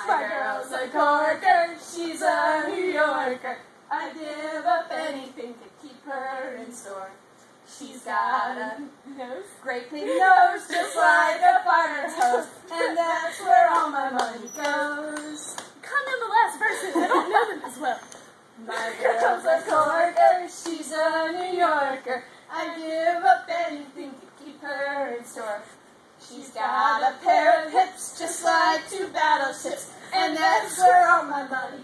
My girl's a corker, she's a New Yorker. I'd give up anything to keep her in store. She's got a nose, great big nose, just like a farmer's hose, and that's where all my money goes. Come in the last verses, I don't know them as well. My girl's a corker, she's a New Yorker. I'd give up anything to keep her in store. She's got a pair of hips just like two battleships, and that's where all my money